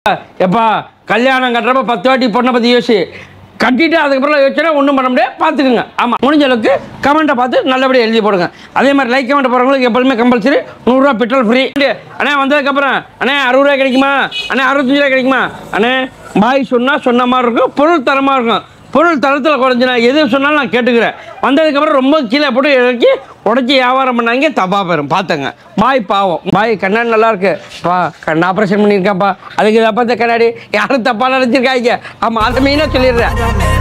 எப்பா கல்யாணம் கட்டுறப்ப 10 வாட்டி பொண்ணை பற்றி யோசி கட்டிட்டு அதுக்கப்புறம் யோசிச்சா ஒன்றும் பண்ண முடியாது. பார்த்துக்குங்க. ஆமாம், முடிஞ்ச அளவுக்கு கமெண்ட்டை பார்த்து நல்லபடியாக எழுதி போடுங்க. அதே மாதிரி லைக் கமெண்ட் போகிறவங்களுக்கு எப்போதுமே கம்பல்சரி 100 ரூபா பெட்ரோல் ஃப்ரீ. அண்ணே வந்ததுக்கப்புறம் அண்ணே 60 ரூபாய் கிடைக்குமா, அண்ணே 65 ரூபாய் கிடைக்குமா, அண்ணே பாய் சொன்னால் சொன்ன மாதிரி இருக்கும், பொருள் தரமாக இருக்கும். பொருள் தரத்தில் குறைஞ்சி நான் எது சொன்னாலும் நான் கேட்டுக்கிறேன். வந்ததுக்கப்புறம் ரொம்ப கீழே போட்டு இறக்கி உடச்சி வியாபாரம் பண்ணாங்க, தப்பாக போயிடும். பார்த்துங்க. பாய் பாவம், பாய் கண்ணாடி நல்லா இருக்கு பா, கண் ஆப்ரேஷன் பண்ணியிருக்காப்பா, அதுக்கு தப்பா கண்ணாடி யாரும் தப்பாக நினச்சிருக்காங்க. ஆமாம், அதை மெயினாக சொல்லிடுறேன்.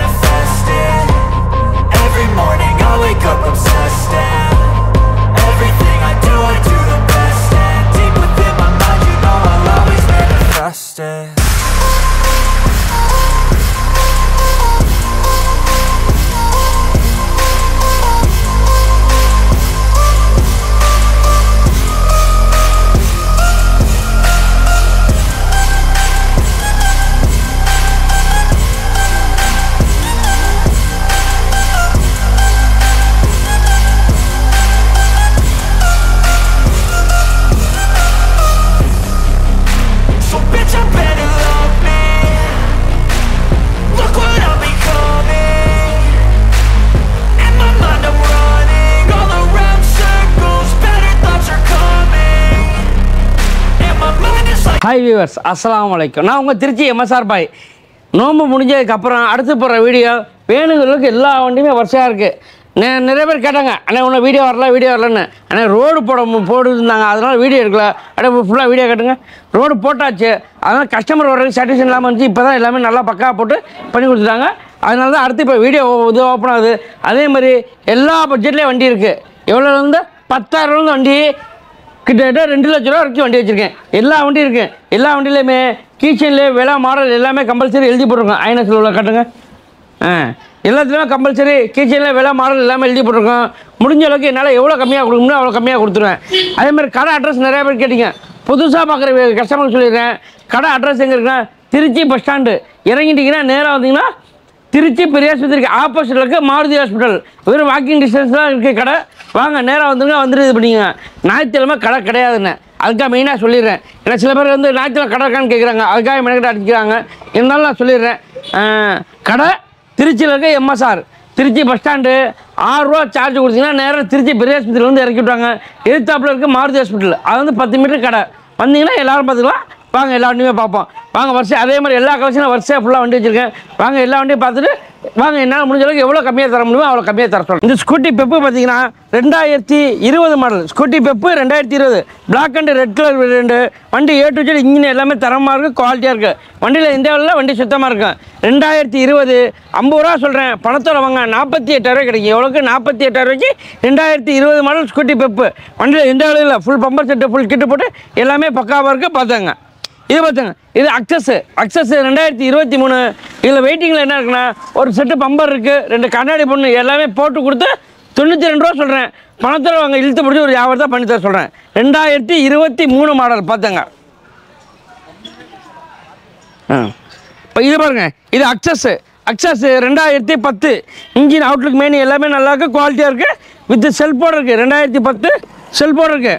ஹாய் வியூவர்ஸ், அஸ்ஸலாமு அலைக்கும். நான் உங்கள் திருச்சி MSR பாய். நோம்பு முடிஞ்சதுக்கப்புறம் அடுத்து போகிற வீடியோ வேணுங்கிறதுக்கு எல்லா வண்டியுமே வரிசையாக இருக்குது. நிறைய பேர் கேட்டாங்க, அண்ணே ஒன்றும் வீடியோ வரலன்னு. அண்ணே ரோடு போடுருந்தாங்க, அதனால் வீடியோ எடுக்கல. அப்படியே ஃபுல்லாக வீடியோ கேட்டுங்க. ரோடு போட்டாச்சு, அதனால் கஸ்டமர் வர்றதுக்கு சாட்டிஸ்ஃபேக்ஷன் இல்லாமல் இருந்துச்சு. இப்போ தான் எல்லாமே நல்லா பக்காவாக போட்டு பண்ணி கொடுத்துட்டாங்க. அதனால தான் அடுத்து இப்போ வீடியோ இது ஓப்பன் ஆகுது. அதே மாதிரி எல்லா பட்ஜெட்லேயும் வண்டி இருக்குது. எவ்வளோலேருந்து 10,000 வண்டி, கிட்டத்தட்ட 2 லட்ச ரூபா வரைக்கும் வண்டி வச்சுருக்கேன். எல்லா வண்டியும் இருக்குது. எல்லா வண்டியிலையுமே கீச்சன்லேயே விலை மாடல் எல்லாமே கம்பல்சரி எழுதி போட்டிருக்கோம். ஐநஸில் உள்ள காட்டுங்க. எல்லாத்துலேயுமே கம்பல்சரி கீச்சனில் விலை மாடல் எல்லாமே எழுதி போட்டிருக்கோம். முடிஞ்ச அளவுக்கு என்னால் எவ்வளோ கம்மியாக கொடுக்கணுமோ அவ்வளோ கம்மியாக கொடுத்துருவேன். அதே மாதிரி கடை அட்ரஸ் நிறையா பேர் கேட்டிங்க. புதுசாக பார்க்குற கஸ்டமருக்கு சொல்லிடுறேன். கடை அட்ரஸ் எங்கே இருக்குன்னா திருச்சி பஸ் ஸ்டாண்டு இறங்கிட்டிங்கன்னா நேராக வந்தீங்கன்னா திருச்சி பெரிய ஆஸ்பத்திரிக்கு ஆப்போசிட்டில் இருக்க மாருதி ஹாஸ்பிட்டல். வெறும் வாக்கிங் டிஸ்டன்ஸ் தான் இருக்குது கடை. வாங்க நேராக வந்துங்க, வந்துட்டு இது பண்ணிங்க. ஞாயிற்றுக்கிழமை கடை கிடையாதுன்னு அதுக்காக மெயினாக சொல்லிடுறேன். ஏன்னா சில பேர் வந்து ஞாயிற்றுக்கிழமை கடை இருக்கான்னு கேட்குறாங்க, அதுக்காக மெனக்கிட்ட அடிக்கிறாங்க. இருந்தாலும் நான் சொல்லிடுறேன். கடை திருச்சியில் இருக்க MSR திருச்சி பஸ் ஸ்டாண்டு 6 ரூபா சார்ஜ் கொடுத்தீங்கன்னா நேராக திருச்சி பெரிய ஆஸ்பத்திரியில் வந்து இறக்கி விட்டாங்க. எதிர்த்தாப்பில் இருக்க மாருதி ஹாஸ்பிட்டல், அது வந்து 10 மீட்டர் கடை. வந்தீங்கன்னா எல்லோரும் பார்த்துக்கலாம். வாங்க எல்லா வண்டியுமே பார்ப்போம். வாங்க வரிசை அதே மாதிரி எல்லா கலெக்ஷனும் வரிசையாக ஃபுல்லாக வண்டி வச்சுருக்கேன். வாங்க எல்லா வண்டியும் பார்த்துட்டு வாங்க என்னால் முடிஞ்ச அளவுக்கு எவ்வளோ கம்மியாக தர முடியுமோ அவ்வளோ கம்மியாக தர சொல்கிறேன். இந்த ஸ்கூட்டி பெப்பு பார்த்தீங்கன்னா 2020 model Scooty Pep 2020 black and red colour variant. வண்டி A to Z இன்ஜின் எல்லாமே தரமாக இருக்குது, குவாலிட்டியாக இருக்குது. வண்டியில் எந்த வேலை வண்டி சுத்தமாக இருக்கும். 2020 50 ரூபா சொல்கிறேன். பணத்தோட வாங்க 48,000 ரூபாய் கிடைக்கும். எவ்வளோக்கு 48,000 ரூபாய்க்கு 2020 மாடல் ஸ்கூட்டி பெப்பு. வண்டியில் எந்த வேலையும் இல்லை, full bumper set full kit போட்டு எல்லாமே பக்காவாக இருக்குது. பார்த்தாங்க இது பார்த்துங்க. இது அக்சஸ் 2023. இதில் வெயிட்டிங்கில் என்ன இருக்குன்னா ஒரு செட்டு பம்பர் இருக்குது, 2 கண்ணாடி பொண்ணு எல்லாமே போட்டு கொடுத்து 92 ரூபா சொல்கிறேன். பணத்தில் வாங்க இழுத்து பிடிச்சி ஒரு 50 தான் பண்ணி தர சொல்கிறேன். 2023 மாடல் பார்த்துங்க. இப்போ இது பாருங்கள், இது அக்சஸ் 2010 இன்ஜின் அவுட்லுக் மெயின் எல்லாமே நல்லா இருக்குது, குவாலிட்டியாக இருக்குது. வித் செல்ஃபோடு இருக்குது. 2010 செல்ஃபோடு இருக்குது.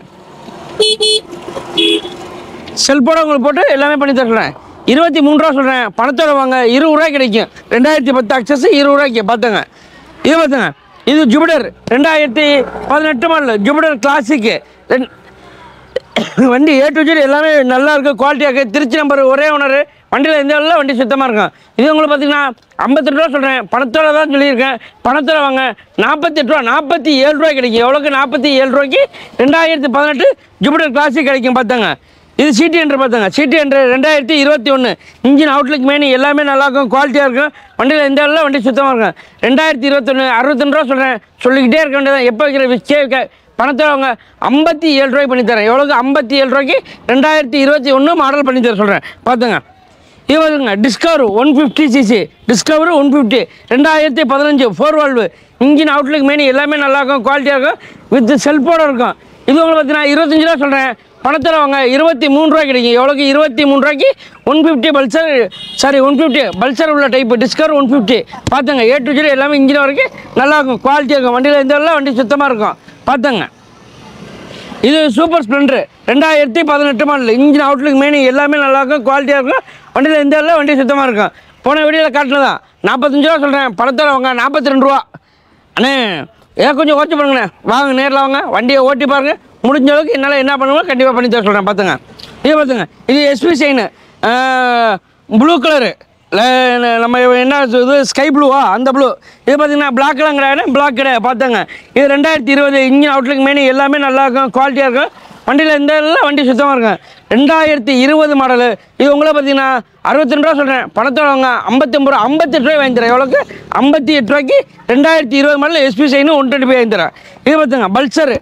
செல்ஃபோட உங்களுக்கு போட்டு எல்லாமே பண்ணி தரேன். 23 ரூபா சொல்கிறேன். பணத்தோட வாங்க 20 ரூபாய் கிடைக்கும். 2010 அக்சஸ் 20 ரூபாய்க்கு. பார்த்துங்க இது பார்த்துங்க. இது ஜூபிட்டர் 2018 மாடல் ஜூபிட்டர் கிளாசிக்கு. வண்டி A to Z எல்லாமே நல்லா இருக்குது, குவாலிட்டியாக இருக்குது. திருச்சி நம்பர் ஒரே ஓனர். வண்டியில் எந்த வேலை வண்டி சுத்தமாக இருக்கும். இது உங்களுக்கு பார்த்தீங்கன்னா 52 ரூபா சொல்கிறேன். பணத்தோட தான் சொல்லியிருக்கேன். பணத்தோட வாங்க 48 ரூபா 47 ரூபாய் கிடைக்கும். எவ்வளோக்கு 47 ரூபாய்க்கு 2018 ஜூபிட்டர் கிளாசிக் கிடைக்கும். பார்த்தாங்க இது சிடி என்ட்ரு. பார்த்தாங்க சிடி என்ட்ரு 2021 இன்ஜின் அவுட்லுக் மெயின் எல்லாமே நல்லாயிருக்கும், குவாலிட்டியாக இருக்கும். வண்டியில் எந்த வேலை வண்டி சுத்தமாக இருக்கும். 2021 62 ரூபா சொல்கிறேன். சொல்லிக்கிட்டே இருக்க வேண்டியதான். எப்போ வைக்கிற விஸ்கே பணத்தோட அவங்க 57 ரூபாய்க்கு பண்ணி தரேன். எவ்வளோக்கு 57 ரூபாய்க்கு 2021 மாடல் பண்ணி தர சொல்கிறேன். பார்த்துங்க இது பார்த்துங்க. Discover 150cc Discover 150 2015 4 valve engine outlook main எல்லாமே நல்லாயிருக்கும், குவாலிட்டியாக இருக்கும். வித் செல்ஃபோடு இருக்கும். இது உங்களுக்கு பார்த்தீங்கன்னா 25 ரூபா சொல்கிறேன். பணத்தில் வாங்க 23 ரூபாய் கிடைக்கும். எவ்வளோக்கு 23 ரூபாய்க்கு 150 பல்சர் 150 பல்சர் உள்ள டைப்பு டிஸ்கவர் 150. பார்த்துங்க A to Z எல்லாமே இன்ஜின் வரைக்கும் நல்லாயிருக்கும், குவாலிட்டியாக இருக்கும். வண்டியில் எந்த வண்டி சுத்தமாக இருக்கும். பார்த்துங்க இது super Splendor 2018 model. Engine outlook main எல்லாமே நல்லாயிருக்கும், குவாலிட்டியாக இருக்கும். வண்டியில் எந்த இல்லை, வண்டி சுத்தமாக இருக்கும். போன வீடியோவில் காட்டினதான் 45 ரூபா சொல்கிறேன். பணத்தோட வாங்க 42 ரூபா. அண்ணே ஏன் கொஞ்சம் ஓட்டி பாருங்கண்ணே, வாங்க நேரில் வாங்க, வண்டியை ஓட்டி பாருங்கள். முடிஞ்ச அளவுக்கு என்னால் என்ன பண்ணுவோம் கண்டிப்பாக பண்ணி தர சொல்கிறேன். பார்த்துங்க, இது பார்த்துங்க, இது எஸ்பி ஷைனு ப்ளூ கலரு. நம்ம என்ன இது ஸ்கை ப்ளூவா, அந்த ப்ளூ. இது பார்த்தீங்கன்னா பிளாக்லாம் கிடையாது, பிளாக் கிடையாது. பார்த்துங்க, இது 2020 இன்ஜின் அவுட்லுக் மெயின் எல்லாமே நல்லாயிருக்கும், குவாலிட்டியாக இருக்கும். வண்டியில் எந்த இல்லை, வண்டி சுத்தமாக இருக்கும். 2020 மாடலு. இது உங்களை பார்த்தீங்கன்னா 62 ரூபா சொல்கிறேன். பணத்தோட வாங்க 59 ரூபா, 58 ரூபாய் வாங்கி தரேன். எவ்வளோக்கு? 58 ரூபாய்க்கு 2020 மாடல் எஸ்பி சைனு 125 வாங்கி தரேன். இது பார்த்துங்க, Pulsar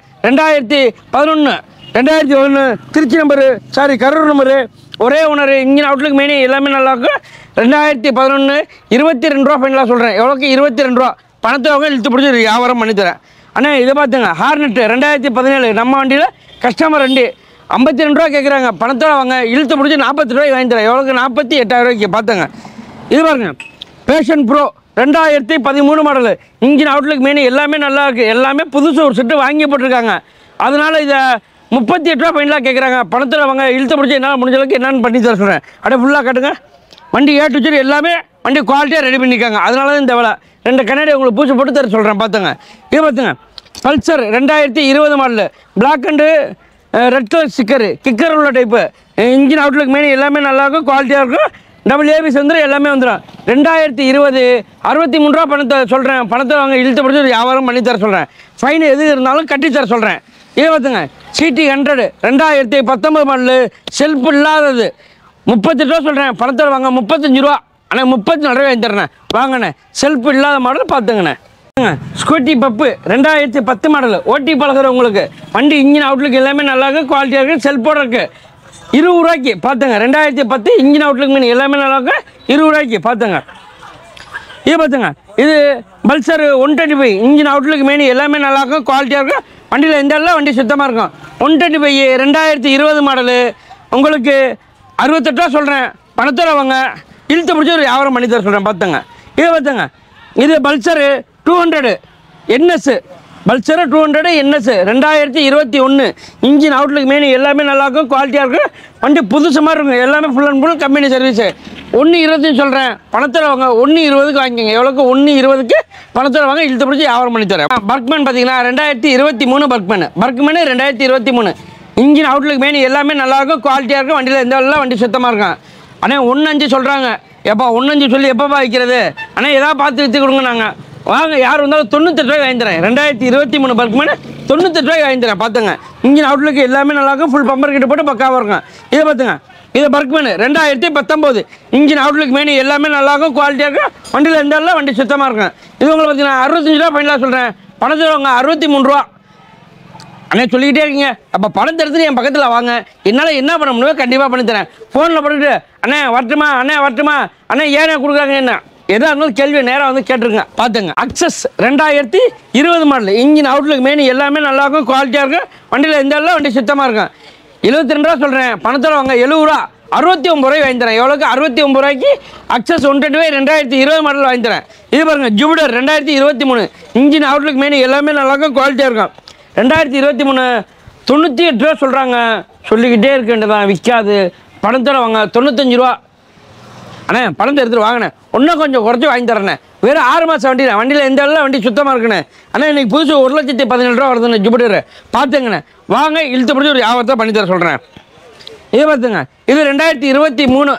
2011 Trichy number, sorry Karur number, ஒரே ஓனர். இன்ஜின் அவுட்லுக் மெயின் எல்லாமே நல்லாயிருக்கும். 2011 22 ரூபா ஃபைனலாக சொல்கிறேன். எவ்வளோக்கு? 22 ரூபா. பணத்தவங்க இழுத்து பிடிச்சி வியாபாரம் பண்ணித்தரேன். அண்ணே இதை பார்த்துங்க, ஹார்னெட்டு 2017 நம்ம வண்டியில் கஸ்டமர் வண்டி 52 ரூபா கேட்குறாங்க. பணத்தோட வாங்க இழுத்து பிடிச்சி 40 ரூபாய்க்கு வாங்கி தரேன். எவ்வளோக்கு? 48,000 ரூபாய்க்கு. பார்த்துங்க, இது பாருங்க, Passion Pro 2013 model. Engine outlook main எல்லாமே நல்லா இருக்குது. எல்லாமே புதுசு ஒரு செட்டு வாங்கி போட்டிருக்காங்க. அதனால் இதை 38 ரூபா ஃபைனலாக கேட்குறாங்க. பணத்தில் வாங்க இழுத்து பிடிச்சி என்னால் முடிஞ்ச அளவுக்கு என்னென்னு பண்ணி தர சொல்கிறேன். அப்படியே ஃபுல்லாக காட்டுங்க. வண்டி ஏ டு ஜெட் எல்லாமே வண்டி குவாலிட்டியாக ரெடி பண்ணியிருக்காங்க. அதனால தான் இந்த வேலை. 2 கண்ணாடி உங்களுக்கு பூச்சி போட்டு தர சொல்கிறேன். பார்த்துங்க, இது பார்த்துங்க, Pulsar 2020 model, black and red colour sticker, kicker உள்ள டைப்பு. இன்ஜின் அவுட்லுக் மெயின் எல்லாமே நல்லாயிருக்கும், குவாலிட்டியாக இருக்கும். டபுள் ஏபிஎஸ் வந்துடும், எல்லாமே வந்துடும். 2020 63 ரூபா பணத்தை சொல்கிறேன். பணத்தை வாங்க இழுத்து பிடிச்சி ஒரு வியாபாரம் பண்ணி தர சொல்கிறேன். ஃபைன் எது இருந்தாலும் கட்டி தர சொல்கிறேன். இது பார்த்துங்க, சிடி 100 2019 மாடலு, செல்ஃப் இல்லாதது 38 ரூபா சொல்கிறேன். பணத்தை வாங்க 35 ரூபா. ஆனால் 34 ரூபாய் வாங்கி தரேண்ணே. வாங்கண்ணே, செல்ஃப் இல்லாத மாடல் பார்த்துங்கண்ணே. ஸ்கூட்டி பப்பு 2010 மாடல், ஓட்டி பழகிற உங்களுக்கு. வண்டி இன்ஜின் அவுட்லுக் எல்லாமே நல்லா இருக்குது, குவாலிட்டியாக இருக்குது, செல்ஃபோட இருக்குது. 20 ரூபாய்க்கு. பார்த்துங்க, 2010 இன்ஜின் அவுட்லுக் மெயின் எல்லாமே நல்லா இருக்குது, 20 ரூபாய்க்கு. பார்த்துங்க, இது பார்த்துங்க, இது பல்சர் 125 இன்ஜின் அவுட்லுக் மெயின் எல்லாமே நல்லாயிருக்கும், குவாலிட்டியாக இருக்கும். வண்டியில் எந்த இல்லை, வண்டி சுத்தமாக இருக்கும். 125 2020 மாடலு, உங்களுக்கு 68 ரூபா சொல்கிறேன். பணத்தோட வாங்க இழுத்து பிடிச்சி ஒரு வியாபாரம் பண்ணி தர சொல்கிறேன். பார்த்துங்க, இது பார்த்துங்க, இது Pulsar 200 NS, Pulsar 200 NS 2021 engine outlook main எல்லாமே நல்லாயிருக்கும், குவாலிட்டியாக இருக்கும். வண்டி புதுசு மாதிரி இருக்கும். எல்லாமே full and full company service. 1.20 சொல்கிறேன். பணத்தில் வாங்க 1.20க்கு வாங்கிக்கோங்க. எவ்வளோக்கு? 1.20க்கு பணத்தில் வாங்க இழுத்து பிடிச்சி வியாபாரம் பண்ணி தரேன். பர்க்மேன் பார்த்தீங்கன்னா 2023 பர்க்மேன் 2023 இன்ஜின் அவுட்லுக் மெயின் எல்லாமே நல்லாயிருக்கும், குவாலிட்டியாக இருக்கும். வண்டியில் எந்த வேலை, வண்டி சுத்தமாக இருக்கும். ஆனால் 1.5 சொல்கிறாங்க. எப்போ 1.5 சொல்லி எப்போப்பா வைக்கிறது? ஆனால் எதாவது பார்த்து விற்று கொடுங்க. நாங்கள் வாங்க, யார் வந்தாலும் 98 ரூபாய் வாங்கி தரேன். 2023 பர்க்மேன் 98 ரூபாய் வாங்கி தரேன். பார்த்துங்க, இன்ஜின் அவுட்லுக்கு எல்லாமே நல்லாயிருக்கும், ஃபுல் பம்பர் கிட்ட போட்டு பக்காவாக இருக்கும். இதை பார்த்துங்க, இது பர்க்மேன் 2019 இன்ஜின் அவுட்லுக் மெயின் எல்லாமே நல்லாயிருக்கும், குவாலிட்டியாக இருக்கும். வண்டியில் எந்த இல்லை, வண்டி சுத்தமாக இருக்கும். இது உங்களுக்கு பார்த்தீங்கன்னா 65 ரூபா ஃபைனலாக சொல்கிறேன். பணத்தில் வாங்க 63 ரூபா. அண்ணே சொல்லிக்கிட்டே இருக்கீங்க, அப்போ பணத்தை எடுத்துட்டு என் பக்கத்தில் வாங்க, என்னால் என்ன பண்ண முடியுமோ கண்டிப்பாக பண்ணித்தரேன். ஃபோனில் போட்டுட்டு அண்ணே வரட்டுமா, அண்ணே வரட்டுமா, அண்ணே ஏனே கொடுக்குறாங்க, என்ன எதாக இருந்தாலும் கேள்வியை நேராக வந்து கேட்டுருங்க. பார்த்துங்க, Access 2020 model engine outlook main எல்லாமே நல்லாயிருக்கும், குவாலிட்டியாக இருக்கும். வண்டியில் எந்த இல்லை, வண்டி சுத்தமாக இருக்கும். 72 ரூபா சொல்கிறேன். பணத்தில் வாங்க 70 ரூபா, 69 ரூபாய் வாங்கி தரேன். எவ்வளோக்கு? 69 ரூபாய்க்கு அக்சஸ் 125 2020 மாடல் வாங்கி தரேன். இது பாருங்கள், ஜூபிட்டர் 2023 இன்ஜின் அவுட்லுக் மெயின் எல்லாமே நல்லாயிருக்கும், குவாலிட்டியாக இருக்கும். 2023 98 ரூபா சொல்கிறாங்க. சொல்லிக்கிட்டே இருக்க வேண்டியதான், விற்காது. பணத்தோட வாங்க 95 ரூபா. அண்ணே பணத்தை எடுத்துகிட்டு வாங்கினே, இன்னும் கொஞ்சம் குறைச்சி வாங்கி தரேண்ணே. வெறும் 6 மாதம் வண்டி தான், வண்டியில் எந்த இல்லை, வண்டி சுத்தமாக இருக்குண்ணே. அண்ணா இன்றைக்கி புதுசு 1,17,000 ரூபா வருதுண்ணே ஜூபிட்டர். பார்த்துங்கண்ணே, வாங்க இழுத்து பிடிச்சி ஒரு வியாபாரத்தை பண்ணி தர சொல்கிறேன். இது பார்த்துங்க, இது 2023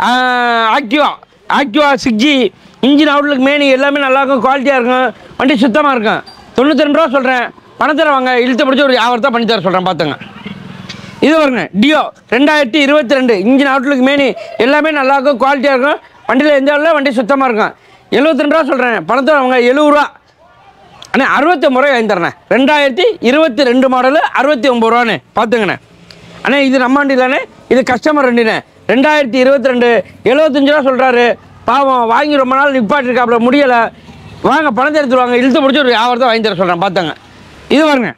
ஆக்டிவா 6G இன்ஜின் அவுட்லுக் மெயின் எல்லாமே நல்லாயிருக்கும், குவாலிட்டியாக இருக்கும். வண்டி சுத்தமாக இருக்கும். 92 ரூபா சொல்கிறேன். பணத்தில் வாங்க இழுத்து பிடிச்சி ஒரு வியாபாரத்தை பண்ணி தர சொல்கிறேன். பார்த்துங்க, இது பாருங்க, டியோ 2022 இன்ஜின் அவுட்லுக் மெயின் எல்லாமே நல்லாயிருக்கும், குவாலிட்டியாக இருக்கும். வண்டியில் எந்த இல்லை, வண்டி சுத்தமாக இருக்கும். 72 ரூபா சொல்கிறேன். பணத்தில் வாங்க 70 ரூபா. அண்ணே 69 ரூபாய் வாங்கி தரேண்ணே. 2022 மாடலு 69 ரூபாண்ணே. பார்த்துங்கண்ணே. அண்ணே இது நம்ம வண்டி தானே, இது கஸ்டமர் வண்டிண்ணே. 2022 75 ரூபா சொல்கிறாரு. பாவம், வாங்கி ரொம்ப நாள் நிப்பாட்டிருக்காப்புல, முடியலை. வாங்க பணத்தை எடுத்துருவாங்க, இழுத்து பிடிச்சி ஒரு வியாபாரத்தை வாங்கி தர சொல்கிறேன். பார்த்தாங்க, இது பாருங்க,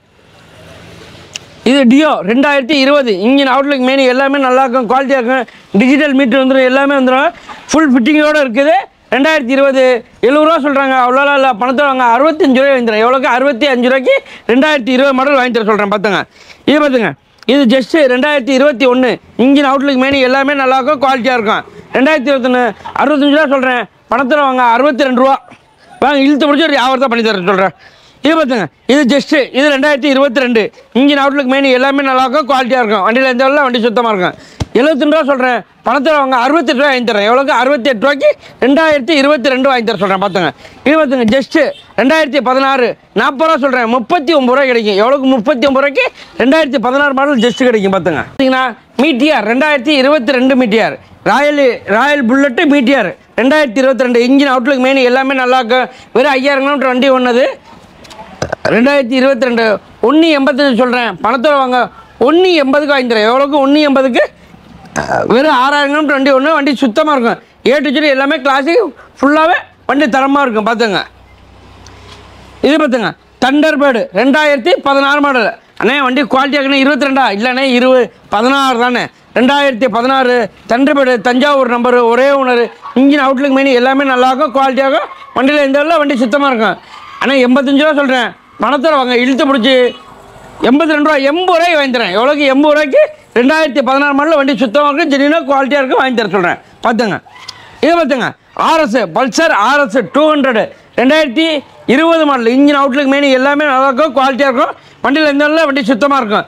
இது டியோ 2020 இன்ஜின் அவுட்லுக் மெயின் எல்லாமே நல்லாயிருக்கும், குவாலிட்டியாக இருக்கும். டிஜிட்டல் மீட்டர் வந்துடும், எல்லாமே வந்துடும். ஃபுல் ஃபிட்டிங்கோடு இருக்குது. 2020 70 ரூபா சொல்கிறாங்க. அவ்வளோலாம் இல்லை, பணத்தை வாங்க 65 ரூபாய் வாங்கி தரேன். எவ்வளோக்கு? 65 ரூபாய்க்கு 2020 மாடல் வாங்கி தர சொல்கிறேன். பார்த்துங்க, இது பார்த்துங்க, இது ஜஸ்ட் 2021 இன்ஜின் அவுட்லுக் மெயின் எல்லாமே நல்லாயிருக்கும், குவாலிட்டியாக இருக்கும். 2021 65 ரூபா சொல்கிறேன், பணத்தில் வாங்க 62 ரூபா வாங்க, இழுத்து பிடிச்சி ஒரு வியாபாரத்தை பண்ணி தரேன் சொல்கிறேன். இது பார்த்துங்க, இது ஜஸ்ட்டு இது 2022 இன்ஜின் அவுட்லுக் மெயின் எல்லாமே நல்லாயிருக்கும், குவாலிட்டியாக இருக்கும். வண்டியில் எந்த வரல, வண்டி சுத்தமாக இருக்கும். 72 ரூபா சொல்கிறேன், பணத்தில் வாங்க 68 ரூபா வாங்கி தரேன். எவ்வளோக்கு? 68 ரூபாய்க்கு 2022 வாங்கி தர சொல்கிறேன். பார்த்துங்க, இது பார்த்துங்க ஜஸ்ட்டு 2016 40 ரூபா சொல்கிறேன், 39 ரூபா கிடைக்கும். எவ்வளோக்கு? 39 ரூபாய்க்கு 2016 மாடல் ஜஸ்ட்டு கிடைக்கும். பார்த்துங்க, பார்த்தீங்கன்னா Meteor 2022 Meteor, Royal Bullet Meteor 2022 engine outlook main எல்லாமே நல்லாயிருக்கும். வெறும் 5000 கிலோமீட்டர் வண்டி ஒன்றுது. 2022 1.85 சொல்கிறேன், பணத்தில் வாங்க 1.80க்கு வாங்கி தரேன். எவ்வளோக்கு? 1.80க்கு வெறும் 6000 கிலோமீட்டர் வண்டி ஒன்று, வண்டி சுத்தமாக இருக்கும். A-to-Z எல்லாமே கிளாஸிக் ஃபுல்லாகவே வண்டி தரமாக இருக்கும். பார்த்துங்க, இது பார்த்துங்க தண்டர்பேர்டு 2016 மாடல். அண்ணே வண்டி குவாலிட்டியாக 22 இல்லைண்ணே 16 தானே. 2016 தண்டர்பேர்டு தஞ்சாவூர் நம்பரு, ஒரே ஓனர், இன்ஜின் அவுட்லுக் மெயின் எல்லாமே நல்லாயிருக்கும், குவாலிட்டியாக வண்டியில் எந்த வரல, வண்டி சுத்தமாக இருக்கும். ஆனால் 85 ரூபா சொல்கிறேன், பணத்தில் வாங்க இழுத்து பிடிச்சி 82 ரூபா 80 ரூபாய்க்கு வாங்கி தரேன். எவ்வளோக்கு? 80 ரூபாய்க்கு 2016 மாடலில் வண்டி சுத்தமாக இருக்கும், ஜெனியூனாக குவாலிட்டியாக இருக்கும், வாங்கி தர சொல்கிறேன். பார்த்துங்க, இது பார்த்துங்க RS Pulsar RS 200 2020 model engine outlook main எல்லாமே நல்லாயிருக்கும், குவாலிட்டியாக இருக்கும், வண்டியில் எந்த வரல, வண்டி சுத்தமாக இருக்கும்.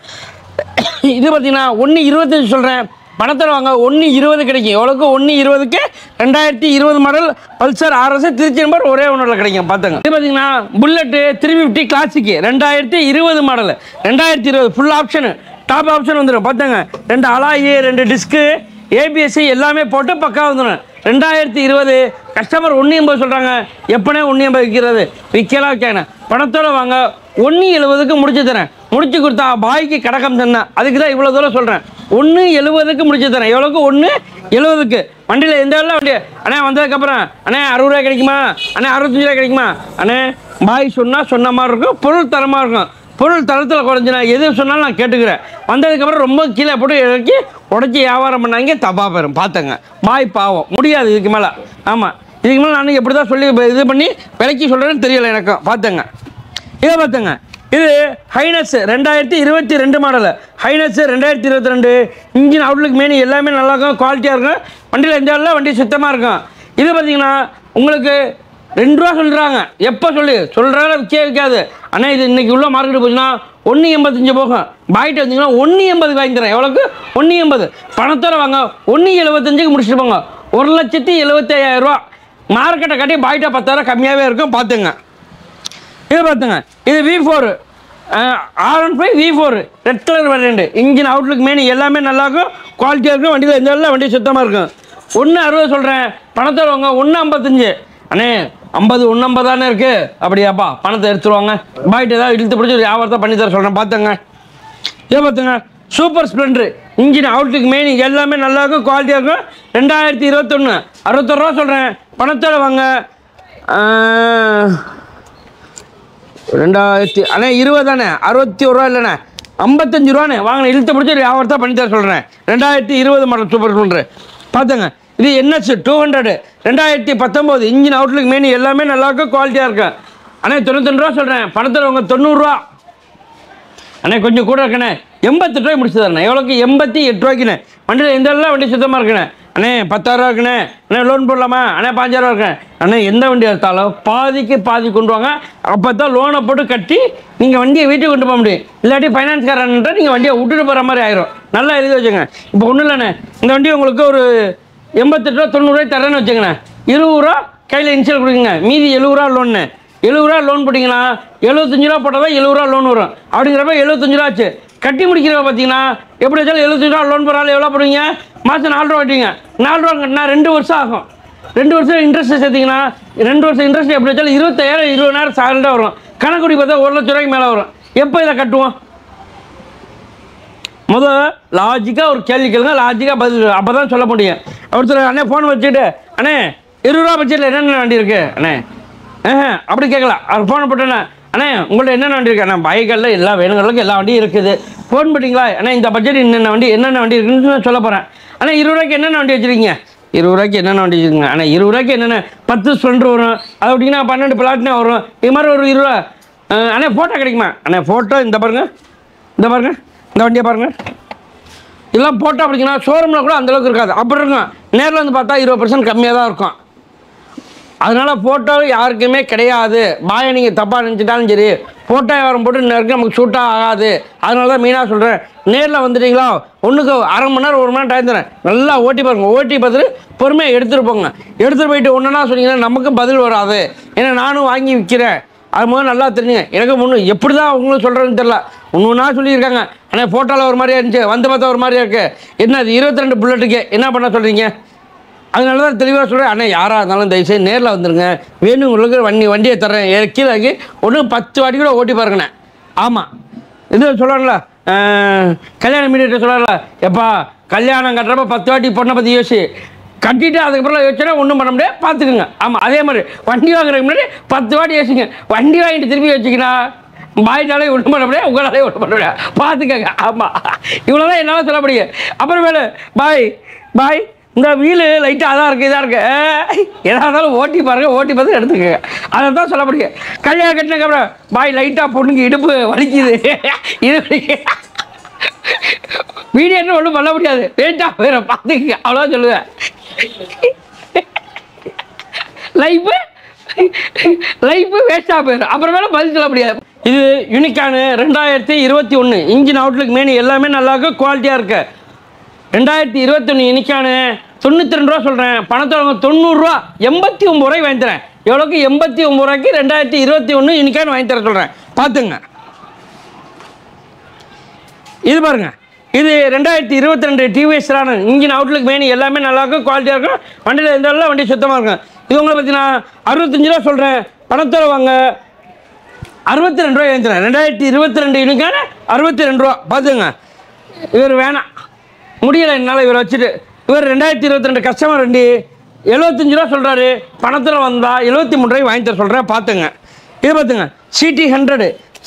இது பார்த்தீங்கன்னா 1.25 சொல்கிறேன், பணத்தில் வாங்க 1.20 கிடைக்கும். எவ்வளோக்கு? 1.20க்கு 2020 model Pulsar RS Trichy number, ஒரே ஒன்றில் கிடைக்கும். பார்த்துங்க, இது பார்த்தீங்கன்னா Bullet 350 Classic 2020 model, 2020 full option, top option வந்துடும். பார்த்துங்க, 2 அலாயி 2 டிஸ்க்கு ABS எல்லாமே போட்டு பக்கா வந்துடும். 2020 கஸ்டமர் 1.80 சொல்கிறாங்க, எப்போனே 1.80 விற்கிறது, விற்கலாம் வைக்கணும். பணத்தோடு வாங்க 1.70க்கு முடிச்சு தரேன். முடிச்சு கொடுத்தா பாய்க்கு கடக்கம் தந்தேன், அதுக்கு தான் இவ்வளோ தூரம் சொல்கிறேன். 1.70க்கு முடிச்சு தரேன். எவ்வளோக்கு? 1.70க்கு வண்டியில் எந்த வரல வண்டி. அண்ணே வந்ததுக்கப்புறம் அண்ணே 60 ரூபா கிடைக்குமா, அண்ணே 65 ரூபா கிடைக்குமா, அண்ணே பாய் சொன்னால் சொன்ன மாதிரி இருக்கும், பொருள் தரமாக இருக்கும். பொருள் தரத்தில் குறைஞ்சினா எது சொன்னாலும் நான் கேட்டுக்கிறேன். வந்ததுக்கப்புறம் ரொம்ப கீழே போட்டு இறக்கி உடச்சி வியாபாரம் பண்ணாங்க, தப்பாக போயிடும். பார்த்துங்க, பாய் பாவம் முடியாது இதுக்கு மேலே. ஆமாம், இதுக்கு மேலே நான் எப்படி தான் சொல்லி இது பண்ணி விலைக்கு சொல்கிறேன்னு தெரியலை எனக்கு. பார்த்துங்க, இதை பார்த்துங்க, இது Hness 2022 model, Hness 2022 engine outlook main எல்லாமே நல்லாயிருக்கும், குவாலிட்டியாக இருக்கும், வண்டியில் எந்த வரல, வண்டி சுத்தமாக இருக்கும். இது பார்த்தீங்கன்னா உங்களுக்கு 2 ரூபா சொல்கிறாங்க, எப்போ சொல்கிறாங்க விற்காது. ஆனால் இது இன்றைக்கி உள்ள மார்க்கெட்டு போச்சுன்னா 1.85 போகும். பாய்ட்டு வந்தீங்கன்னா 1.80 வாங்கி தரேன். எவ்வளோக்கு? 1.80 பணத்தோட வாங்க 1.75க்கு முடிச்சுட்டு போங்க. 1,75,000 ரூபா மார்க்கெட்டை காட்டி பாய்ட்டா 10,000 கம்மியாகவே இருக்கும். பார்த்துங்க, இது பார்த்துங்க, இது V4 R15 V4 red colour variant, engine outlook main எல்லாமே நல்லாயிருக்கும், குவாலிட்டியாக இருக்கும், வண்டியில் எந்த வரல, வண்டி சுத்தமாக இருக்கும். 1.60 சொல்கிறேன், பணத்தோட வாங்க 1.55. அண்ணே 50 1.50 தானே இருக்குது, அப்படியாப்பா பணத்தை எடுத்துருவாங்க, பாய்ட்டு ஏதாவது இழுத்து பிடிச்சி ஒரு வியாபாரத்தை பண்ணி தர சொல்கிறேன். பார்த்துங்க, இதை பார்த்துங்க super Splendor engine outlook main எல்லாமே நல்லாயிருக்கும், குவாலிட்டியாக இருக்கும். 2021 61 ரூபா சொல்கிறேன், பணத்தோட வாங்க 2000 அண்ணே 20 தானே, 61 ரூபா இல்லைண்ணே 55 ரூபாண்ணே, வாங்கின இழுத்து பிடிச்சி ஒரு வியாபாரத்தை பண்ணி தர சொல்கிறேன். 2020 மாடல் சூப்பர் ஸ்ப்ளெண்டர். பார்த்துங்க, இது NS 200 2019 இன்ஜின் அவுட்லுக் மெயின் எல்லாமே நல்லாயிருக்கும், குவாலிட்டியாக இருக்கும். அண்ணே 92 ரூபா சொல்கிறேன், பணத்தில் வாங்க 90 ரூபா. அண்ணே கொஞ்சம் கூட இருக்கண்ணே 88 ரூபாய்க்கு முடிச்சு தரேண்ணே. எவ்வளோக்கு? 88 ரூபாய்க்குண்ணே, வண்டியில் எந்த எல்லாம் வண்டி சுத்தமாக இருக்குண்ணே. அண்ணே 10,000 ரூபா இருக்குண்ணே, அண்ணே லோன் போடலாமா, அண்ணே 5,000 ரூபா இருக்கேன். அண்ணே எந்த வண்டி எடுத்தாலும் பாதிக்கு பாதி கொண்டு வாங்க, அப்போ தான் லோனை போட்டு கட்டி நீங்கள் வண்டியை வீட்டுக்கு கொண்டு போக முடியும். இல்லாட்டி ஃபைனான்ஸ்காரன்ட்டு நீங்கள் வண்டியை விட்டுட்டு போகிற மாதிரி ஆயிரும். நல்லா எழுதி வச்சுங்க. இப்போ ஒன்றும் இல்லைண்ணே, இந்த வண்டி உங்களுக்கு ஒரு 88 ரூபா 90 ரூபாய்க்கு தரேன்னு வச்சுக்கண்ணே, 20 ரூபா கையில் இன்ஷியல் கொடுக்குங்க, மீதி 70 ரூபா லோன்னு. 70 ரூபா லோன் போட்டிங்கன்னா 75 ரூபா போட்டால் தான் 70 ரூபா லோன் வரும். அப்படிங்கிறப்ப 75 ரூபா ஆச்சு. கட்டி முடிக்கிறப்ப பார்த்தீங்கன்னா எப்படி வச்சாலும் 75 ரூபா லோன் போகிறாலும் எவ்வளோ போடுவீங்க? மாதம் 4 ரூபா கட்டுவீங்க. 4 ரூபா கட்டினா 2 வருஷம் ஆகும். 2 வருஷம் இன்ட்ரெஸ்ட் சேர்த்திங்கன்னா 2 வருஷம் இன்ட்ரெஸ்ட் எப்படி வச்சாலும் 20,000 20,000 சாலண்டாக வரும். கணக்குடி பார்த்தா 1 லட்ச ரூபாய்க்கு மேலே வரும். எப்போ இதை கட்டுவோம்? முதல் லாஜிக்காக ஒரு கேள்வி கேளுங்க, லாஜிக்காக பதில், அப்போ தான் சொல்ல முடியும். ஒருத்தர் அண்ணே ஃபோன் வச்சுக்கிட்டு அண்ணே 20 ரூபா பட்ஜெட்டில் என்னென்ன வண்டி இருக்குது அண்ணே அப்படி கேட்கலாம். அவர் ஃபோனை போட்டேண்ணே அண்ணே உங்கள்ட்ட என்னென்ன வண்டி இருக்குது அண்ணா, பைக்களில் எல்லா வேணுங்களுக்கு எல்லா வண்டியும் இருக்குது, ஃபோன் பண்ணிங்களா அண்ணே இந்த பட்ஜெட் என்னென்ன வண்டி இருக்குன்னு சொல்ல போகிறேன். அண்ணே 20 ரூபாய்க்கு என்னென்ன வண்டி வச்சுருக்கீங்க? 20 ரூபாய்க்கு என்னென்ன வண்டி வச்சுருங்க அண்ணே? 20 ரூபாய்க்கு என்னென்ன 10 ஸ்ப்ளெண்டர் வரும், அது அப்படின்னா 12 பிளாட்டினா வரும், இது மாதிரி ஒரு 20 ரூபா. அண்ணே ஃபோட்டோ கிடைக்குமா? அண்ணே ஃபோட்டோ இந்த பாருங்க இந்த வண்டியை பாருங்கள். இதெல்லாம் போட்டால் அப்படிங்கன்னா ஷோரூமில் கூட அந்தளவுக்கு இருக்காது. அப்படி இருக்கும். நேரில் வந்து பார்த்தா 20% கம்மியாக தான் இருக்கும். அதனால் ஃபோட்டோ யாருக்குமே கிடையாது. பாயை நீங்கள் தப்பாக நினச்சிட்டாலும் சரி, ஃபோட்டோ வியாபாரம் போட்டு நேருக்கு நமக்கு சூட்டாக ஆகாது. அதனால தான் மெயினாக சொல்கிறேன். நேரில் வந்துட்டீங்களா, ஒன்றுக்கு அரை மணி நேரம் 1 மணி நேரம் டைம் தரேன். நல்லா ஓட்டி பாருங்கள். ஓட்டி பார்த்துட்டு பொறுமையாக எடுத்துகிட்டு போங்க. எடுத்துகிட்டு போயிட்டு ஒன்றுனா சொன்னீங்கன்னா நமக்கு பதில் வராது. ஏன்னா நானும் வாங்கி விற்கிறேன். அது முதல்ல நல்லா தெரிஞ்சுங்க. எனக்கு ஒன்று எப்படி தான் உங்களுக்கு சொல்கிறேன்னு தெரில. ஒன்றுனா சொல்லியிருக்காங்க. ஆனால் ஃபோட்டோவில் ஒரு மாதிரியா இருந்துச்சு, வந்து பார்த்தா ஒரு மாதிரியா இருக்குது. என்ன அது 22 புல்லட்டுக்கு என்ன பண்ண சொல்கிறீங்க? அதனால தான் தெளிவாக சொல்கிறேன். அண்ணே யாராக இருந்தாலும் தயவுசெய்து நேரில் வந்துடுங்க. வேணுங்களுக்கு வண்டியை தர்றேன். கீழே ஒன்று 10 வாட்டி கூட ஓட்டி பாருங்கண்ணே. ஆமாம், இது சொல்லணும்ல, கல்யாணம் மீடியேட்டர் சொல்லல, எப்பா கல்யாணம் கட்டுறப்ப 10 வாட்டி பொண்ணை பற்றி யோசி, கட்டிட்டு அதுக்கப்புறம் யோசிச்சா ஒன்றும் பண்ண முடியாது, பார்த்துக்குங்க. ஆமாம், அதே மாதிரி வண்டி வாங்குறதுக்கு முன்னாடி 10 வாட்டி யோசிங்க. வண்டி வாங்கிட்டு திருப்பி வச்சிங்கன்னா பாய்னாலே ஒன்றும் பண்ண முடியாது, உங்களாலே ஒன்றும் பண்ண முடியாது, பார்த்துக்கங்க. ஆமாம், இவ்வளோ தான் என்னால் சொல்ல முடியும். அப்புறமேலு பாய் இந்த வீலு லைட்டாக அதான் இருக்குது, இதாக இருக்குது, எதாக இருந்தாலும் ஓட்டி பாருங்கள், ஓட்டி பார்த்து எடுத்துக்கங்க. அதை தான் சொல்ல முடியும். கல்யாணம் கட்டினதுக்கப்புறம் பாய் லைட்டாக பொண்ணுங்க இடுப்பு வலிக்குது, இது வீடியோன்னு ஒன்றும் பண்ண முடியாது, வேண்டாம் வேற பார்த்துக்கங்க, அவ்வளோதான் சொல்லுவேன். லைஃபு வேஸ்ட்டாக போயிடும். அப்புறமேல பதில் சொல்ல முடியாது. இது யூனிக்கான 2021 இன்ஜின் அவுட்லுக் மெயின் எல்லாமே நல்லாயிருக்கு, குவாலிட்டியாக இருக்குது. 2021 யூனிக்கான 92 ரூபா சொல்கிறேன். பணத்தோட 90 ரூபா, 89 ரூபாய்க்கு வாங்கி தரேன். எவ்வளோக்கு? 89 ரூபாய்க்கு 2021 யூனிக்கான வாங்கி தர சொல்கிறேன், பார்த்துங்க. இது பாருங்கள், இது 2022 TVS Radeon engine outlook main எல்லாமே நல்லாயிருக்கும், குவாலிட்டியாக இருக்கும். வண்டியில் இருந்தாலும் வண்டி சுத்தமாக இருக்கும். இது உங்களை பார்த்தீங்கன்னா 65 ரூபா சொல்கிறேன். பணத்தோட வாங்க 62 ரூபாய் வாங்கி தரேன். 2022 யூனிக்கான 62 ரூபா, பார்த்துங்க. இவர் வேணாம், முடியலை என்னால் இவரை வச்சுட்டு. இவர் 2022 கஸ்டமர் வண்டி 75 ரூபா சொல்கிறாரு. பணத்தில் வந்தால் 73 ரூபாய் வாங்கி தர சொல்கிறேன், பார்த்துங்க. இது பார்த்துங்க, CD 100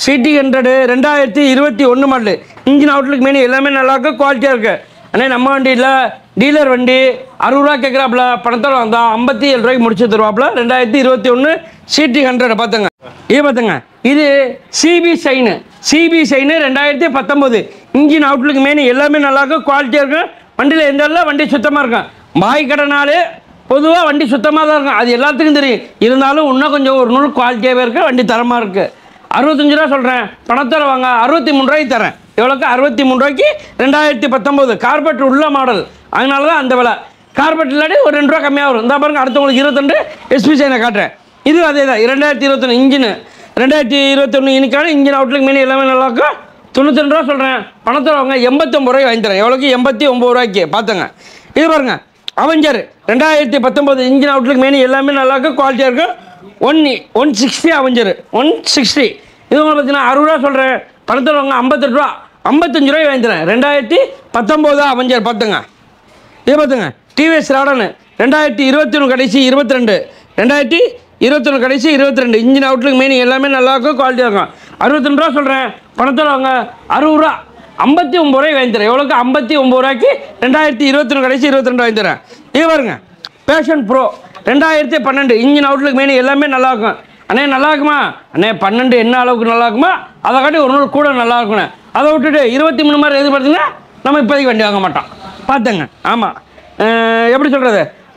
2021 model engine outlook main எல்லாமே நல்லாயிருக்கும், குவாலிட்டியாக இருக்குது. ஆனால் நம்ம வண்டியில் டீலர் வண்டி 60 ரூபா கேட்குறாப்புல, பணத்தோட வந்தால் 57 ரூபாய்க்கு முடிச்சு தருவாப்புல. 2021 சிடி 100 பார்த்துங்க. இது பார்த்துங்க, இது CB Shine 2019 engine outlook main எல்லாமே நல்லாயிருக்கும், குவாலிட்டியாக இருக்கும். வண்டியில் எந்த இல்லை, வண்டி சுத்தமாக இருக்கும். பாய் கடைனாலே பொதுவாக வண்டி சுத்தமாக தான் இருக்கும், அது எல்லாத்துக்கும் தெரியும். இருந்தாலும் இன்னும் கொஞ்சம் ஒரு நூல் குவாலிட்டியாகவே இருக்குது, வண்டி தரமாக இருக்குது. 65 ரூபா சொல்கிறேன். பணத்தோட வாங்க 63 ரூபாய்க்கு தரேன். எவ்வளோக்கு? 63 ரூபாய்க்கு 2019 கார்பெட் உள்ள மாடல். அதனால தான் அந்த விலை. கார்பெட் இல்லாட்டி ஒரு 2 ரூபா கம்மியாக வரும். இந்த பாருங்க, அடுத்தவங்களுக்கு 22 எஸ்பி சைனை காட்டுறேன். இது அதே தான் 2021 இன்ஜின் 2021 இன்னைக்கான இன்ஜின் அவுட்லுக் மெயின் எல்லாமே நல்லாயிருக்கும். 92 ரூபா சொல்கிறேன். பணத்தோட வாங்க 89 ரூபாய்க்கு வாங்கி தரேன். எவ்வளோக்கு? 89 ரூபாய்க்கு, பார்த்துங்க. இது பாருங்கள், அவெஞ்சர் 2019 இன்ஜின் அவுட்லுக் மெயின் எல்லாமே நல்லாயிருக்கும், குவாலிட்டியாக இருக்கும். 160 அவெஞ்சர் 160. இது உங்களுக்கு பார்த்தீங்கன்னா 60 ரூபா சொல்கிறேன். பணத்தில் வாங்க 58 ரூபா, 55 ரூபாய் வாங்கி தரேன். 2019 அவெஞ்சர், பார்த்துங்க. இது பார்த்துங்க, டிவிஎஸ் ராடனு 2021 கடைசி 22 2021 கடைசி 22 இன்ஜின் அவுட்லுக் மெயின் எல்லாமே நல்லாயிருக்கும், குவாலிட்டியாக இருக்கும். 62 ரூபா சொல்கிறேன். பணத்தில் வாங்க 60 ரூபா, 59 ரூபாய் வாங்கி தரேன். எவ்வளோக்கு? 59 ரூபாய்க்கு 2021 கடைசி 22 வாங்கி தரேன். இது பாருங்க, Passion Pro 2012 engine outlook main எல்லாமே நல்லாயிருக்கும். அண்ணே நல்லா இருக்குமா? அண்ணே 12 என்ன அளவுக்கு நல்லா இருக்குமா அதை காட்டி ஒரு நாள் கூட நல்லா இருக்குண்ணே. அதை விட்டுட்டு 23 மாதிரி எதிர்பார்த்தீங்கன்னா நம்ம இப்போதைக்கு வண்டி வாங்க மாட்டோம், பார்த்துங்க. ஆமாம், எப்படி சொல்கிறது,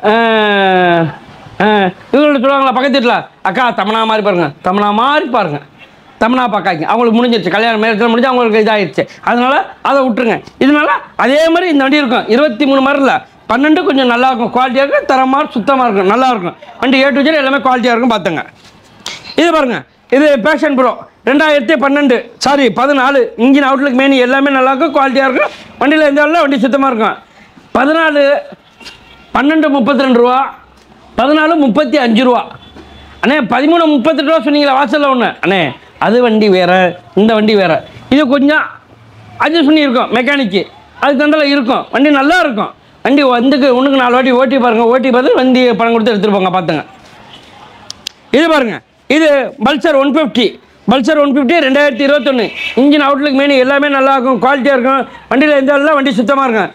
இவங்கள்ட்ட சொல்லுவாங்களா பக்கத்து வீட்டில், அக்கா தமனா மாதிரி பாருங்கள், தமனா மாதிரி பாருங்கள், தமனா பார்க்காங்க. அவங்களுக்கு முடிஞ்சிருச்சு, கல்யாணம் நேரத்தில் முடிஞ்சு அவங்களுக்கு இதாகிடுச்சு. அதனால் அதை விட்டுருங்க. இதனால அதே மாதிரி இந்த வண்டி இருக்கும். 23 மாதிரி இல்லை, 12 கொஞ்சம் நல்லாயிருக்கும், குவாலிட்டியாக இருக்கும், தரமாக சுத்தமாக இருக்கும், நல்லாயிருக்கும். வண்டி A to Z எல்லாமே குவாலிட்டியாக இருக்கும், பார்த்துங்க. இது பாருங்கள், இது Passion Pro 2014 engine outlook main எல்லாமே நல்லாயிருக்கும், குவாலிட்டியாக இருக்கும். வண்டியில் எந்த இல்லை, வண்டி சுத்தமாக இருக்கும். 14 12 32 ரூபா, 14 35 ரூபா. அண்ணே 13 38 ரூபா சொன்னீங்களா வாசலில் ஒன்று? அண்ணே அது வண்டி வேறு, இந்த வண்டி வேறு. இது கொஞ்சம் அட்ஜஸ்ட் பண்ணி இருக்கும், மெக்கானிக்கு அதுக்கு தந்தால இருக்கும். வண்டி நல்லா இருக்கும். வண்டி வந்துக்கு ஒன்றுக்கு 4 வாட்டி ஓட்டி பாருங்கள், ஓட்டி பார்த்து வண்டி பணம் கொடுத்து எடுத்துகிட்டு போங்க, பார்த்துங்க. இது பாருங்கள், இது பல்சர் 150 2021 இன்ஜின் அவுட்லுக் மெயின் எல்லாமே நல்லாயிருக்கும், குவாலிட்டியாக இருக்கும். வண்டியில் எந்த இல்லை, வண்டி சுத்தமாக இருக்கும்.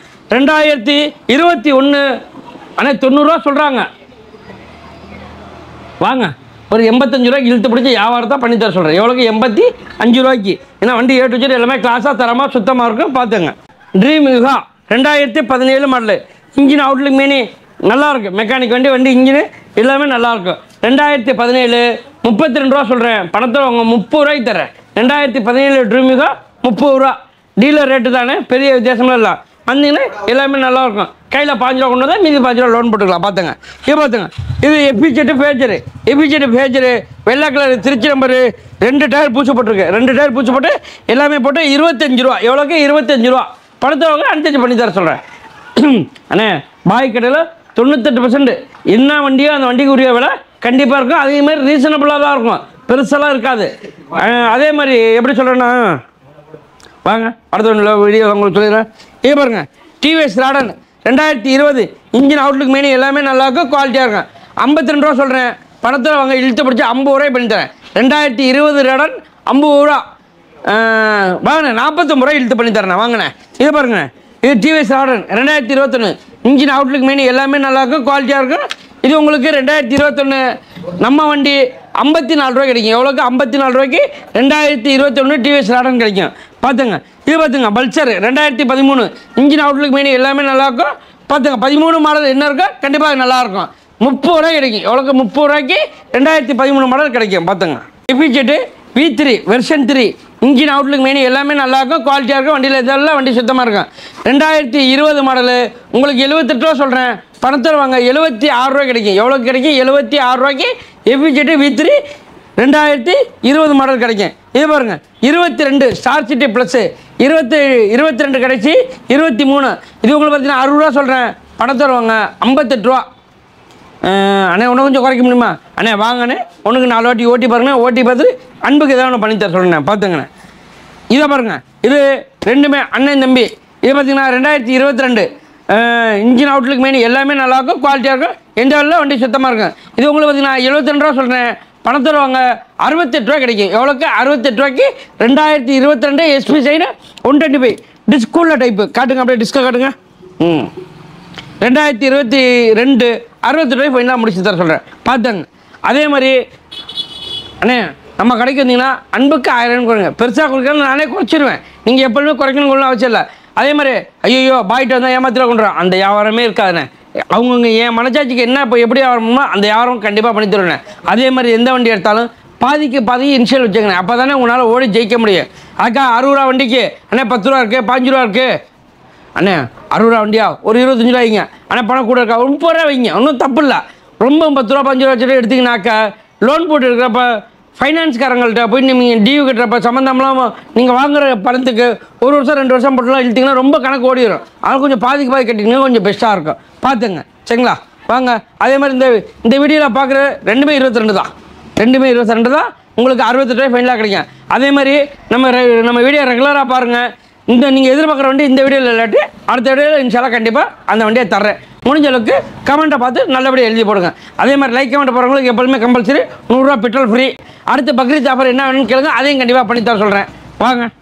2021 அண்ணே 90 ரூபா சொல்கிறாங்க. வாங்க ஒரு 85 ரூபாய்க்கு இழுத்து பிடிச்சி வியாபாரத்தை பண்ணி தர சொல்கிறேன். எவ்வளோக்கு? 85 ரூபாய்க்கு. ஏன்னா வண்டி ஏ டு ஜெட் எல்லாமே கிளாஸாக தரமாக சுத்தமாக இருக்கும். பார்த்துங்க. Dream Yuga 2017 model. Engine outlook மீனி நல்லாயிருக்கு. மெக்கானிக் வண்டி இன்ஜினு எல்லாமே நல்லாயிருக்கும். 2017 32 ரூபா சொல்கிறேன். பணத்தில் அவங்க 30 ரூபாய்க்கு தரேன். 2017 ட்ரீம் யுகா 30 ரூபா. டீலர் ரேட்டு தானே, பெரிய வித்தியாசம்லாம் இல்லை. வந்தீங்கன்னா எல்லாமே நல்லாயிருக்கும். கையில் 5 ரூபா கொண்டு வந்தால் மீதி 5 ரூபா லோன் போட்டுக்கலாம். பார்த்துங்க. இது பார்த்துங்க. இது எஃபிஷியன்ட் ஃபேச்சரு வெள்ளை கலர் திருச்சி நம்பரு. 2 டயர் பூச்சி போட்டிருக்கு. 2 டயர் பூச்சி போட்டு எல்லாமே போட்டு 25 ரூபா. எவ்வளோக்கு? 25 ரூபா. பணத்தவங்க அனுசரிச்சு பண்ணி தர சொல்கிறேன். அண்ணே பாய் கடையில் 98% என்ன வண்டியோ அந்த வண்டிக்கு உரிய விலை கண்டிப்பாக இருக்கும். அதேமாதிரி ரீசனபுளாக தான் இருக்கும். பெருசெல்லாம் இருக்காது. அதே மாதிரி எப்படி சொல்கிறேன்னா, வாங்க அடுத்த ஒன்றில் வீடியோ உங்களுக்கு சொல்லிடுறேன். இது பாருங்கள். TVS Radeon 2020 engine outlook main எல்லாமே நல்லாயிருக்கும். குவாலிட்டியாக இருக்கும். 52 ரூபா சொல்கிறேன். பணத்தில் வாங்க இழுத்து பிடிச்சி 50 ரூபாய் பண்ணித்தரேன். 2020 ராடன் 50 ரூபா. வாங்கினேன் 49 ரூபாய் இழுத்து பண்ணி தரேன். வாங்கினேன். இது பாருங்கண்ணே. இது TVS Radeon 2021 engine outlook main எல்லாமே நல்லாயிருக்கும். குவாலிட்டியாக இருக்கும். இது உங்களுக்கு 2021 நம்ம வண்டி 54 ரூபாய் கிடைக்கும். எவ்வளோக்கு? 54 ரூபாய்க்கு 2021 டிவிஎஸ் ராடன் கிடைக்கும். பார்த்துங்க. இது பார்த்துங்க. பல்சர் 2013 இன்ஜின் அவுட்லுக் மெயின் எல்லாமே நல்லாயிருக்கும். பார்த்துங்க. 13 மாடல் என்ன இருக்கோ கண்டிப்பாக நல்லாயிருக்கும். 30 ரூபாய் கிடைக்கும். எவ்வளோக்கு? 30 ரூபாய்க்கு 2013 மாடல் கிடைக்கும். பார்த்துங்க. Efficient V3 version 3 engine outlook main எல்லாமே நல்லாயிருக்கும். குவாலிட்டியாக இருக்கும். வண்டியில் இதெல்லாம் வண்டி சுத்தமாக இருக்கும். 2020 மாடலு உங்களுக்கு 78 ரூபா சொல்கிறேன். பணத்தில் வாங்க 76 ரூபாய் கிடைக்கும். எவ்வளோக்கு கிடைக்கும்? 76 ரூபாய்க்கு எஃபிஷியன்ட் V3 2020 மாடல் கிடைக்கும். இது பாருங்கள். 22 ஸ்டார் சிட்டி ப்ளஸ்ஸு 22 கிடைச்சி 23. இது உங்களுக்கு பார்த்தீங்கன்னா 60 ரூபா சொல்கிறேன். பணத்தில் வாங்க 58 ரூபா. அண்ணே ஒன்று கொஞ்சம் குறைக்க முடியுமா? அண்ணே வாங்கண்ணே. ஒன்றுக்கு 4 வாட்டி ஓட்டி பாருங்கண்ணே. ஓட்டி பார்த்துட்டு அன்புக்கு எதாவது ஒன்று பண்ணித்தர சொல்லுங்கண்ணே. பார்த்துங்கண்ணே. இதை பாருங்கள். இது ரெண்டுமே அண்ணன் தம்பி. இது பார்த்தீங்கன்னா 2022 இன்ஜின் அவுட்லுக் மெயின் எல்லாமே நல்லாயிருக்கும். குவாலிட்டியாக இருக்கும். எந்த வேலையில் வண்டி சுத்தமாக இருக்கும். இது உங்களுக்கு பார்த்தீங்கன்னா 72 ரூபா சொல்கிறேன். பணத்தில் வாங்க 68 ரூபா கிடைக்கும். எவ்வளோக்கு? 68 ரூபாய்க்கு 2022 எஸ்பி சைடு 125 டிஸ்கூலில் டைப்பு. காட்டுங்க. அப்படியே டிஸ்கோ காட்டுங்க. 2022 68 ரூபாய் ஃபைனலாக முடிச்சு தர சொல்கிறேன். பார்த்துங்க. அதே மாதிரி அண்ணே நம்ம கடைக்கு வந்தீங்கன்னா அன்புக்கு 1000 கொடுங்க. பெருசாக கொடுக்கணும் நானே குறைச்சிடுவேன். நீங்கள் எப்பொழுதுமே குறைக்கணும்னு அவசியம் இல்லை. அதே மாதிரி ஐயோ பாய்ட்டு வந்தால் ஏமாத்திர கொண்டுறோம் அந்த வியாபாரமே இருக்காதுண்ணே. அவங்கவுங்க என் மனச்சாட்சிக்கு என்ன இப்போ எப்படி வியாபாரமோ அந்த வியாபாரம் கண்டிப்பாக பண்ணி தருவேன். அதே மாதிரி எந்த வண்டி எடுத்தாலும் பாதிக்கு பாதி இன்ஷியல் வச்சுக்கண்ணே. அப்போ தானே உங்களால் ஓடி ஜெயிக்க முடியும். அதுக்கா 60 ரூபா வண்டிக்கு அண்ணே 10 ரூபா இருக்குது, 15 ரூபா இருக்குது. அண்ணே 60 ரூபா வண்டியா ஒரு 25 ரூபா வைங்க. அண்ணே பணம் கூட இருக்கா 30 ரூபா வைங்க. ஒன்றும் தப்பு இல்லை. ரொம்ப 10 ரூபா 5 ரூபா வச்சுட்டு எடுத்திங்கனாக்கா லோன் போட்டு இருக்கிறப்ப ஃபைனான்ஸ்காரங்கள்ட்ட போய் நீங்கள் டியூ கட்டுறப்ப சம்மந்தம்லாம் நீங்கள் வாங்குகிற பணத்துக்கு 1 வருஷம் 2 வருஷம் போட்டுலாம் இழுத்திங்கன்னா ரொம்ப கணக்கு ஓடிடும். அதனால் கொஞ்சம் பாதிக்கு பாதி கட்டிங்கன்னா கொஞ்சம் பெஸ்ட்டாக இருக்கும். பார்த்துங்க. சரிங்களா? வாங்க. அதே மாதிரி இந்த வீடியோவில் பார்க்குற ரெண்டுமே 22 தான். ரெண்டுமே 22 தான். உங்களுக்கு 68 ரூபாய் ஃபைனலாக கிடைக்கும். அதே மாதிரி நம்ம வீடியோ ரெகுலராக பாருங்கள். நீங்கள் எதிர்பார்க்குற வண்டி இந்த வீடியோவில் இல்லாட்டி அடுத்த வீடியோவில் இன்ஷால்லா கண்டிப்பாக அந்த வண்டியை தர்றேன். முடிஞ்ச அளவுக்கு கமெண்ட்டை பார்த்து நல்லபடியாக எழுதி போடுங்க. அதே மாதிரி லைக் கமெண்ட் போகிறவங்களுக்கு எப்போதுமே கம்பல்சரி 100 ரூபா பெட்ரோல் ஃப்ரீ. அடுத்து பக்ரீத் ஆஃபர் என்ன வேணும்னு கேளுங்க. அதையும் கண்டிப்பாக பண்ணி தர சொல்கிறேன். வாங்க.